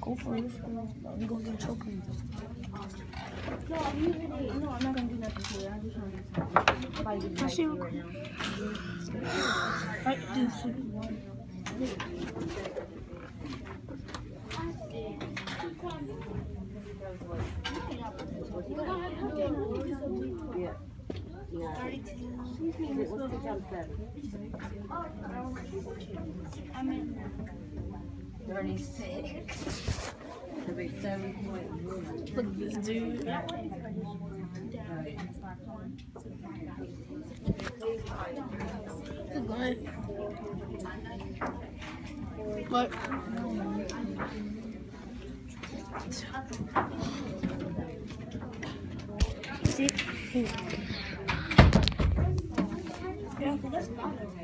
Go for it. Let me go get a choker. No, I'm not gonna do nothing to it. I'm just trying to do I see. right now. Right, dude. Yeah. Yeah. 32. What's 2 times 7? I'm in 36. It'll be 7.1. Look at this dude. What? See? Yeah, that's fine.